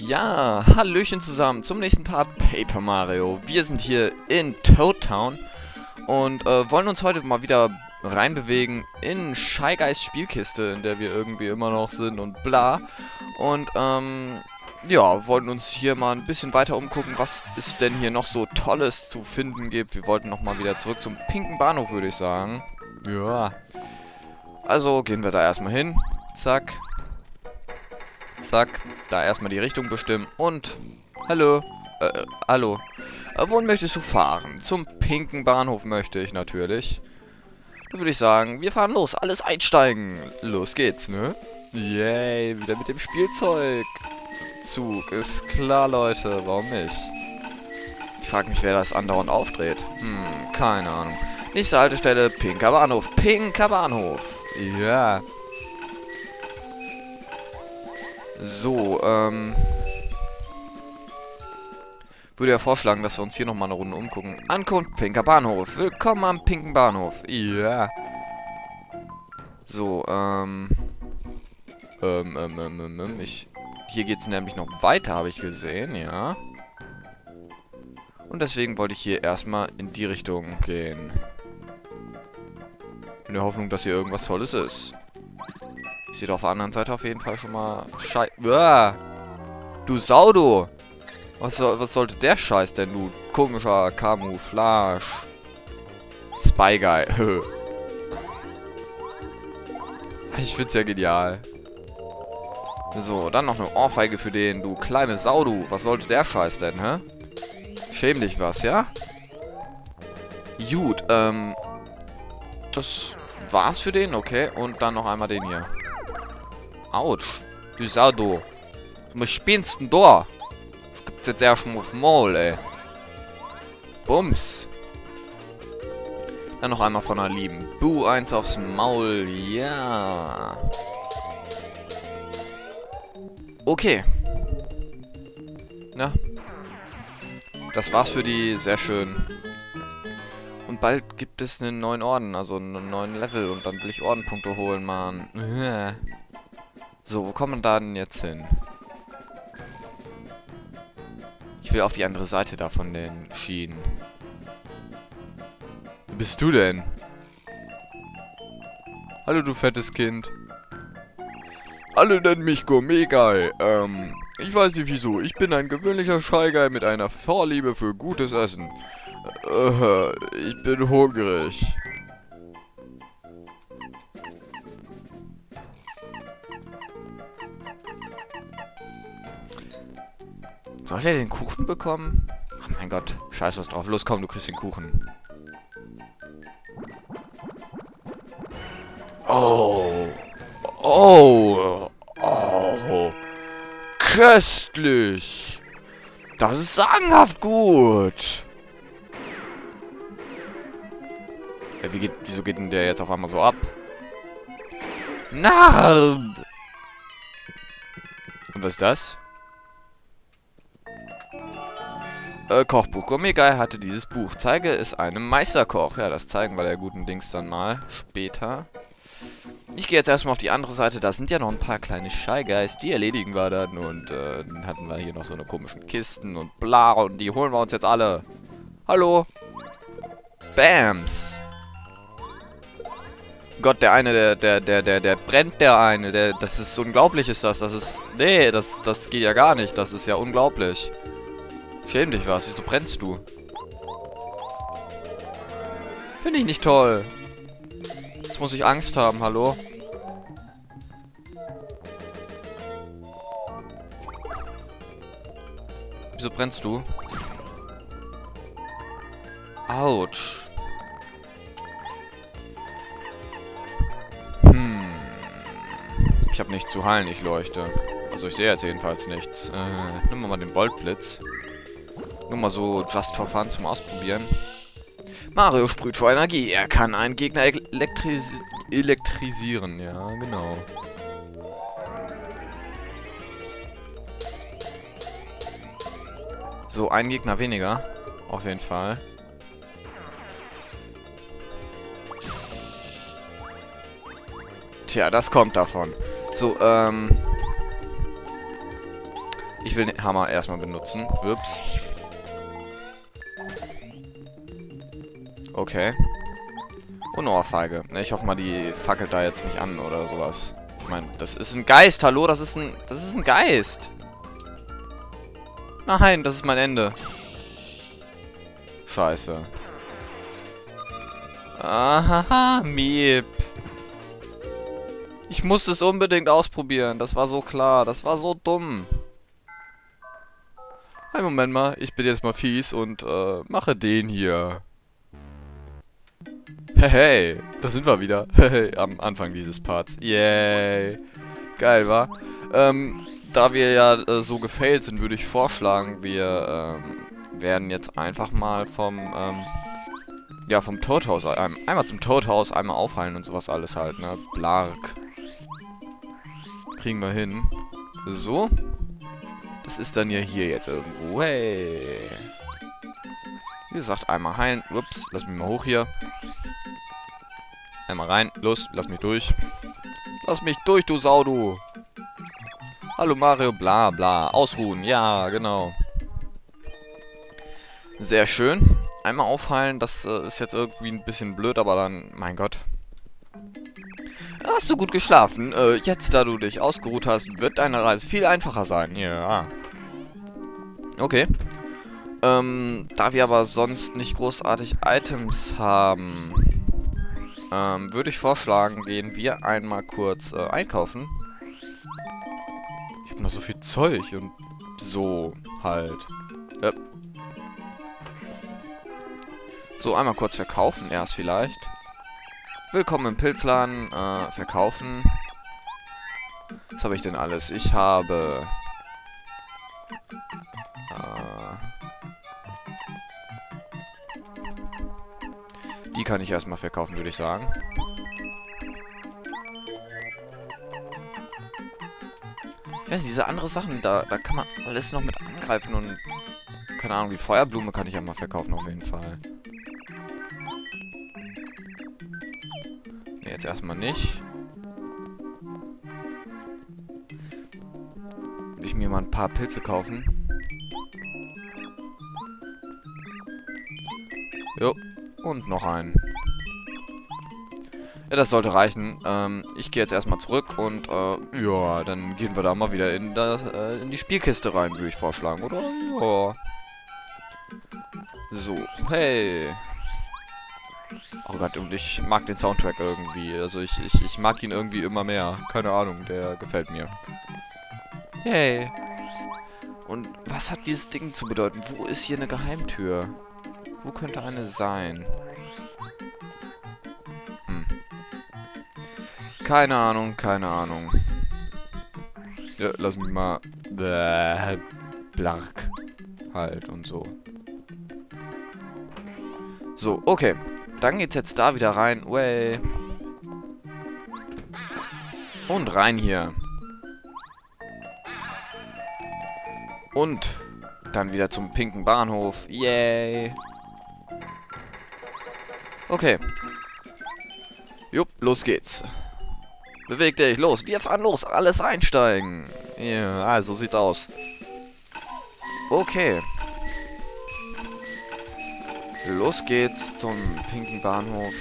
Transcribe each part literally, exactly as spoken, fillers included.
Ja, hallöchen zusammen zum nächsten Part Paper Mario. Wir sind hier in Toad Town und äh, wollen uns heute mal wieder reinbewegen in Shy Guys Spielkiste, in der wir irgendwie immer noch sind und bla. Und ähm, ja, wollten uns hier mal ein bisschen weiter umgucken, was es denn hier noch so Tolles zu finden gibt. Wir wollten nochmal wieder zurück zum pinken Bahnhof, würde ich sagen. Ja. Also gehen wir da erstmal hin. Zack. Zack. Da erstmal die Richtung bestimmen. Und, hallo. Äh, hallo. Äh, wohin möchtest du fahren? Zum pinken Bahnhof möchte ich natürlich. Dann würde ich sagen, wir fahren los. Alles einsteigen. Los geht's, ne? Yay, wieder mit dem Spielzeugzug. Ist klar, Leute. Warum nicht? Ich frage mich, wer das andauernd aufdreht. Hm, keine Ahnung. Nächste Haltestelle, pinker Bahnhof. Pinker Bahnhof. Ja. So, ähm... würde ja vorschlagen, dass wir uns hier nochmal eine Runde umgucken. Ankunft, pinker Bahnhof. Willkommen am pinken Bahnhof. Ja. So, ähm... Ähm, ähm, ähm, ähm, ähm ich... Hier geht's nämlich noch weiter, habe ich gesehen, ja. Und deswegen wollte ich hier erstmal in die Richtung gehen. In der Hoffnung, dass hier irgendwas Tolles ist. Ich sehe auf der anderen Seite auf jeden Fall schon mal Schei... Uah! Du Sau, du! Was, soll, was sollte der Scheiß denn, du komischer Camouflage? Spy Guy. Ich find's ja genial. So, dann noch eine Ohrfeige für den, du kleine Sau, du. Was sollte der Scheiß denn, hä? Schäm dich was, ja? Gut, ähm... das war's für den, okay. Und dann noch einmal den hier. Autsch. Du Sau, du. Was spinnst denn da? Gibt's jetzt erstmal auf Maul, ey. Bums. Dann noch einmal von der lieben Boo eins aufs Maul. Ja. Okay. Na. Das war's für die. Sehr schön. Und bald gibt es einen neuen Orden, also einen neuen Level. Und dann will ich Ordenpunkte holen, Mann. So, wo kommt man da denn jetzt hin? Ich will auf die andere Seite da von den Schienen. Wo bist du denn? Hallo, du fettes Kind. Alle nennen mich Gourmet Guy. Ähm, ich weiß nicht wieso. Ich bin ein gewöhnlicher Shy Guy mit einer Vorliebe für gutes Essen. Äh, ich bin hungrig. Soll der den Kuchen bekommen? Ach mein Gott, scheiß was drauf. Los, komm, du kriegst den Kuchen. Oh. Oh. Oh. Köstlich. Das ist sagenhaft gut. Ja, wie geht, wieso geht denn der jetzt auf einmal so ab? Narb. Und was ist das? Äh, Kochbuch. Gourmet Guy hatte dieses Buch. Zeige es einem Meisterkoch. Ja, das zeigen wir der guten Dings dann mal später. Ich gehe jetzt erstmal auf die andere Seite. Da sind ja noch ein paar kleine Shy Guys. Die erledigen wir dann. Und äh, dann hatten wir hier noch so eine komischen Kisten und bla. Und die holen wir uns jetzt alle. Hallo. Bams. Gott, der eine, der, der, der, der, der brennt der eine. Der, das ist unglaublich, ist das. Das ist... Nee, das, das geht ja gar nicht. Das ist ja unglaublich. Schäm dich was. Wieso brennst du? Finde ich nicht toll. Jetzt muss ich Angst haben, hallo? Wieso brennst du? Autsch. Hm. Ich habe nichts zu heilen, ich leuchte. Also ich sehe jetzt jedenfalls nichts. Äh, nimm mal den Voltblitz. Nur mal so just for fun zum Ausprobieren. Mario sprüht vor Energie. Er kann einen Gegner elektris elektrisieren. Ja, genau. So, ein Gegner weniger. Auf jeden Fall. Tja, das kommt davon. So, ähm... Ich will den Hammer erstmal benutzen. Ups. Okay. Und Ohrfeige. Ne, ich hoffe mal, die fackelt da jetzt nicht an oder sowas. Ich meine, das ist ein Geist. Hallo, das ist ein... Das ist ein Geist. Nein, das ist mein Ende. Scheiße. Ahaha, Miep. Ich musste es unbedingt ausprobieren. Das war so klar. Das war so dumm. Hey, Moment mal. Ich bin jetzt mal fies und äh, mache den hier. Hey, hey. Da sind wir wieder. Hey, am Anfang dieses Parts. Yay. Geil, wa? Ähm, da wir ja äh, so gefailt sind, würde ich vorschlagen, wir ähm, werden jetzt einfach mal vom, ähm, ja, vom Toadhaus, ein, einmal zum Toadhaus, einmal aufheilen und sowas alles halt, ne? Blark. Kriegen wir hin. So. Das ist dann ja hier jetzt irgendwo. Hey. Wie gesagt, einmal heilen. Ups, lass mich mal hoch hier. Einmal rein. Los, lass mich durch. Lass mich durch, du Sau, du. Hallo Mario, bla bla. Ausruhen, ja, genau. Sehr schön. Einmal aufheilen, das äh, ist jetzt irgendwie ein bisschen blöd, aber dann, mein Gott. Hast du gut geschlafen? Äh, jetzt, da du dich ausgeruht hast, wird deine Reise viel einfacher sein. Ja. Okay. Ähm, da wir aber sonst nicht großartig Items haben, ähm, würde ich vorschlagen, gehen wir einmal kurz äh, einkaufen. Ich hab noch so viel Zeug und so halt. Äh. So, einmal kurz verkaufen erst vielleicht. Willkommen im Pilzladen. Äh, verkaufen. Was habe ich denn alles? Ich habe... Äh, die kann ich erstmal verkaufen, würde ich sagen. Ich weiß nicht, diese andere Sachen, da, da kann man alles noch mit angreifen und... Keine Ahnung, die Feuerblume kann ich ja mal verkaufen auf jeden Fall. Ne, jetzt erstmal nicht. Will ich mir mal ein paar Pilze kaufen. Jo, und noch einen. Ja, das sollte reichen. Ähm, ich gehe jetzt erstmal zurück und, äh, ja, dann gehen wir da mal wieder in, das, äh, in die Spielkiste rein, würde ich vorschlagen, oder? Ja. So, hey. Oh Gott, und ich mag den Soundtrack irgendwie. Also ich, ich, ich mag ihn irgendwie immer mehr. Keine Ahnung, der gefällt mir. Hey. Und was hat dieses Ding zu bedeuten? Wo ist hier eine Geheimtür? Wo könnte eine sein? Hm. Keine Ahnung, keine Ahnung. Ja, lass mich mal... Bläh, blark. Halt und so. So, okay. Dann geht's jetzt da wieder rein. Way. Und rein hier. Und dann wieder zum pinken Bahnhof. Yay. Okay. Jupp, los geht's. Beweg dich, los. Wir fahren los. Alles einsteigen. Ja, also sieht's aus. Okay. Los geht's zum pinken Bahnhof.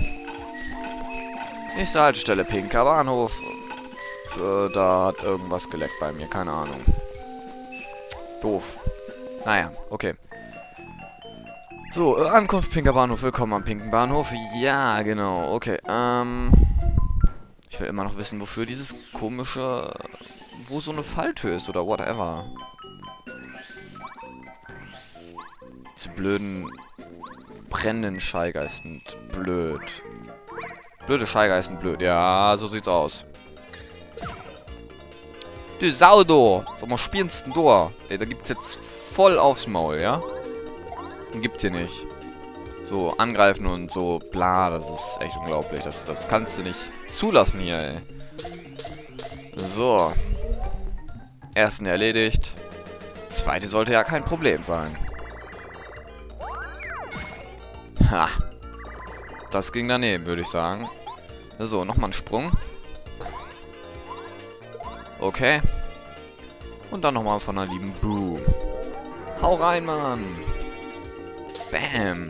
Nächste Haltestelle, pinker Bahnhof. Äh, da hat irgendwas geleckt bei mir, keine Ahnung. Doof. Naja, okay. So, äh, Ankunft pinker Bahnhof, willkommen am pinken Bahnhof. Ja, genau, okay. Ähm, ich will immer noch wissen, wofür dieses komische... Wo so eine Falltür ist oder whatever. Zu blöden... brennenden Scheigeisten. Blöd. Blöde Scheigeisten, blöd. Ja, so sieht's aus. Du Saudo! Sag mal, spielst du da? Ey, da gibt's jetzt voll aufs Maul, ja? Den gibt's hier nicht. So, angreifen und so, bla, das ist echt unglaublich. Das, das kannst du nicht zulassen hier, ey. So. Ersten erledigt. Zweite sollte ja kein Problem sein. Ha. Das ging daneben, würde ich sagen. So, nochmal ein Sprung. Okay. Und dann nochmal von der lieben Boo. Hau rein, Mann. Bam.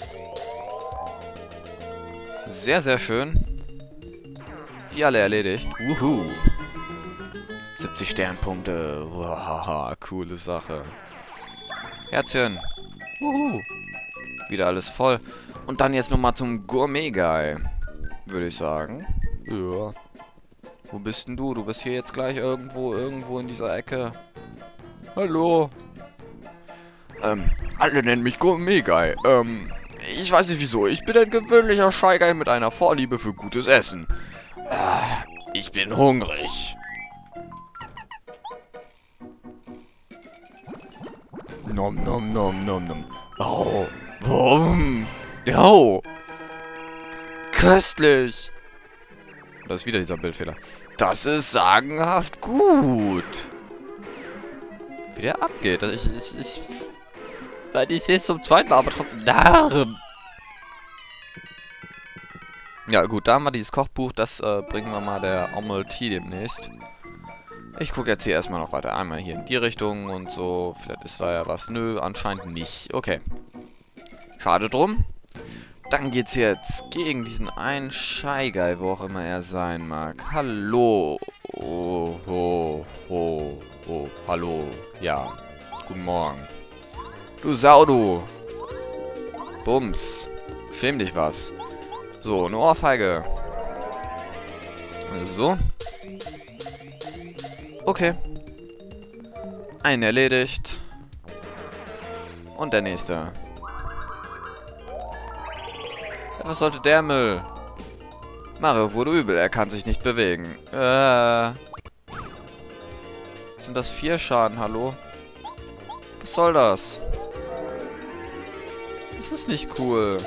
Sehr, sehr schön. Die alle erledigt. Wuhu. siebzig Sternpunkte. Wow, coole Sache. Herzchen. Wuhu. Wieder alles voll. Und dann jetzt nochmal zum Gourmet-Guy. Würde ich sagen. Ja. Wo bist denn du? Du bist hier jetzt gleich irgendwo, irgendwo in dieser Ecke. Hallo. Ähm, alle nennen mich Gourmet-Guy. Ähm, ich weiß nicht wieso. Ich bin ein gewöhnlicher Shy Guy mit einer Vorliebe für gutes Essen. Äh, ich bin hungrig. Nom nom nom nom nom. Oh. Warum? Oh. Köstlich. Das ist wieder dieser Bildfehler. Das ist sagenhaft gut. Wie der abgeht. Ich, ich, ich, weil ich sehe es zum zweiten Mal, aber trotzdem Narren. Ja gut, da haben wir dieses Kochbuch. Das äh, bringen wir mal der Omelette demnächst. Ich gucke jetzt hier erstmal noch weiter. Einmal hier in die Richtung und so. Vielleicht ist da ja was. Nö, anscheinend nicht. Okay. Schade drum. Dann geht's jetzt gegen diesen einen Shy Guy, wo auch immer er sein mag. Hallo. Oh, oh, oh, oh. Hallo. Ja. Guten Morgen. Du Sau, du. Bums. Schäm dich was. So, eine Ohrfeige. So. Okay. Einen erledigt. Und der nächste. Was sollte der Müll? Mario wurde übel, er kann sich nicht bewegen. Äh. Sind das vier Schaden, hallo? Was soll das? Das ist nicht cool.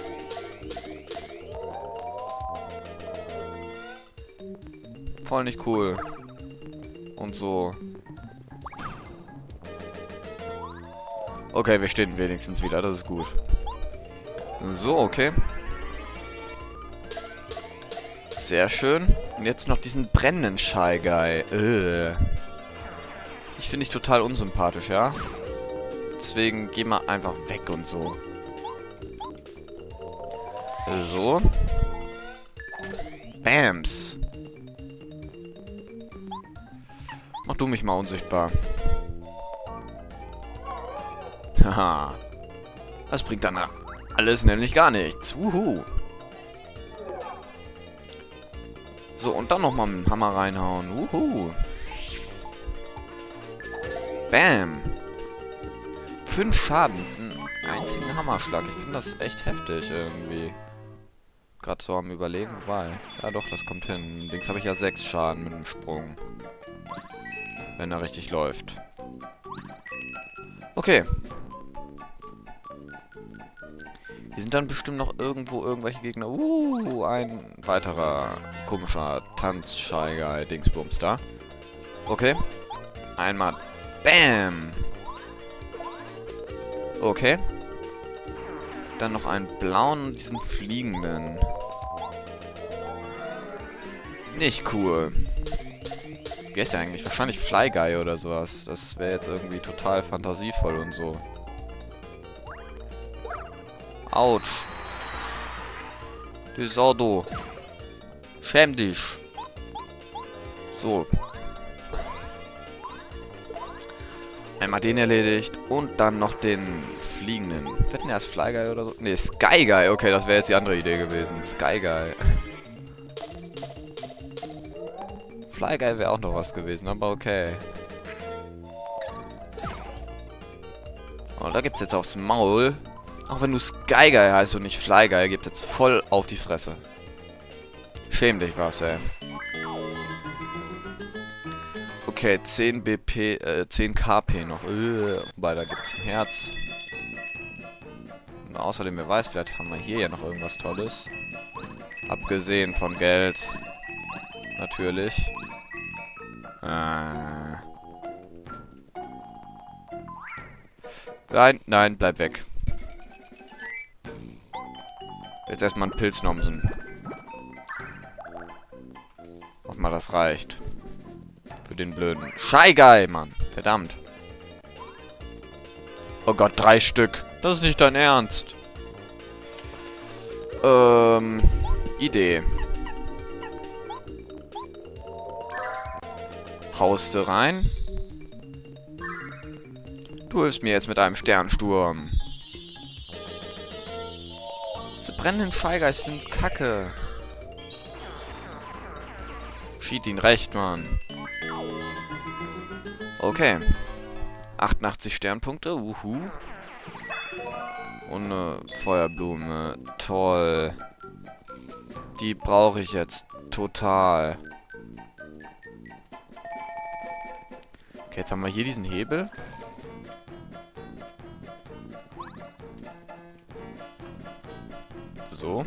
Voll nicht cool. Und so. Okay, wir stehen wenigstens wieder, das ist gut. So, okay. Sehr schön. Und jetzt noch diesen brennenden Shy Guy. Äh. Ich finde ich total unsympathisch, ja? Deswegen geh mal einfach weg und so. So. Bams. Mach du mich mal unsichtbar. Haha. Das bringt dann alles nämlich gar nichts. Wuhu. So, und dann nochmal mit dem Hammer reinhauen. Wuhu. Bam. Fünf Schaden. Einen einzigen Hammerschlag. Ich finde das echt heftig irgendwie. Gerade so am Überlegen. Wobei. Ja doch, das kommt hin. Links habe ich ja sechs Schaden mit dem Sprung. Wenn er richtig läuft. Okay. Hier sind dann bestimmt noch irgendwo irgendwelche Gegner. Uh, ein weiterer komischer Tanz-Shy Guy Dingsbums da. Okay. Einmal. Bam. Okay. Dann noch einen blauen und diesen fliegenden. Nicht cool. Wie heißt der eigentlich? Wahrscheinlich Fly Guy oder sowas. Das wäre jetzt irgendwie total fantasievoll und so. Autsch. Du Sau, du. Schäm dich. So. Einmal den erledigt und dann noch den fliegenden. Wetten erst Fly Guy oder so? Ne, Sky Guy. Okay, das wäre jetzt die andere Idee gewesen. Sky Guy. Fly Guy wäre auch noch was gewesen, aber okay. Und da gibt's jetzt aufs Maul. Auch wenn du Sky Guy heißt und nicht Fly Guy, gibt jetzt voll auf die Fresse. Schäm dich was, ey. Okay, zehn B P, äh, zehn K P noch. Äh, wobei, da gibt's ein Herz. Und außerdem, wer weiß, vielleicht haben wir hier ja noch irgendwas Tolles. Abgesehen von Geld. Natürlich. Äh. Nein, nein, bleib weg. Jetzt erstmal einen Pilz nomsen. Hoffen mal, das reicht. Für den blöden Shy Guy, Mann. Verdammt. Oh Gott, drei Stück. Das ist nicht dein Ernst. Ähm, Idee. Hauste rein. Du hilfst mir jetzt mit einem Sternsturm. Diese brennenden Scheigeist sind kacke. Schied ihn recht, Mann. Okay. achtundachtzig Sternpunkte. Wuhu. Und eine Feuerblume. Toll. Die brauche ich jetzt total. Okay, jetzt haben wir hier diesen Hebel. So.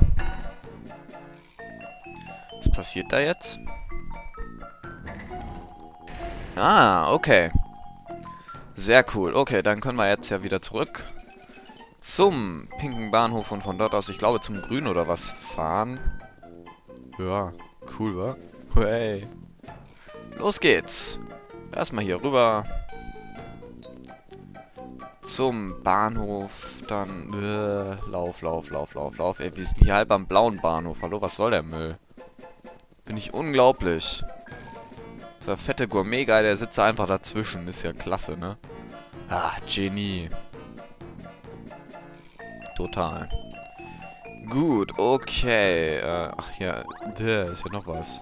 Was passiert da jetzt? Ah, okay. Sehr cool. Okay, dann können wir jetzt ja wieder zurück zum pinken Bahnhof und von dort aus, ich glaube, zum Grün oder was fahren. Ja, cool, wa? Hey. Los geht's. Erstmal hier rüber. Zum Bahnhof, dann... Äh, lauf, lauf, lauf, lauf, lauf. Ey, wir sind hier halb am blauen Bahnhof. Hallo, was soll der Müll? Finde ich unglaublich. Dieser fette Gourmet-Guy, der sitzt einfach dazwischen. Ist ja klasse, ne? Ah, Genie. Total. Gut, okay. Äh, ach ja, da ist ja noch was.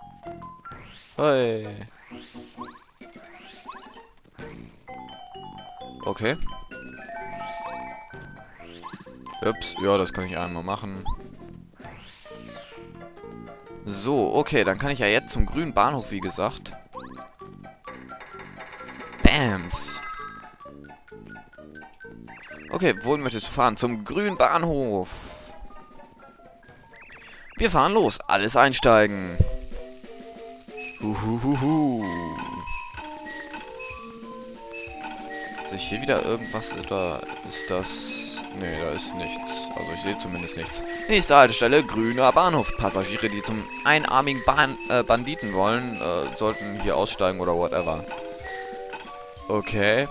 Hey. Okay. Ups, ja, das kann ich einmal machen. So, okay, dann kann ich ja jetzt zum grünen Bahnhof, wie gesagt. Bams. Okay, wohin möchtest du fahren? Zum grünen Bahnhof. Wir fahren los. Alles einsteigen. Huhuhuhu. Sehe ich hier wieder irgendwas? Oder ist das... Nee, da ist nichts. Also ich sehe zumindest nichts. Nächste Haltestelle, grüner Bahnhof. Passagiere, die zum einarmigen Bahn, äh, Banditen wollen, äh, sollten hier aussteigen oder whatever. Okay.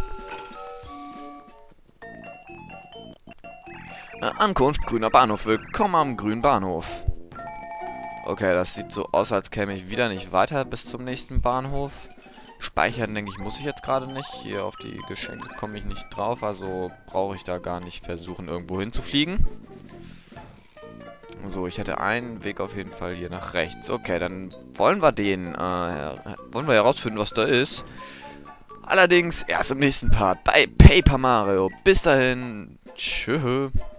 Äh, Ankunft, grüner Bahnhof. Willkommen am grünen Bahnhof. Okay, das sieht so aus, als käme ich wieder nicht weiter bis zum nächsten Bahnhof. Speichern, denke ich, muss ich jetzt gerade nicht. Hier auf die Geschenke komme ich nicht drauf, also brauche ich da gar nicht versuchen, irgendwo hinzufliegen. So, ich hätte einen Weg auf jeden Fall hier nach rechts. Okay, dann wollen wir den, äh, wollen wir herausfinden, was da ist. Allerdings erst im nächsten Part bei Paper Mario. Bis dahin, tschüss.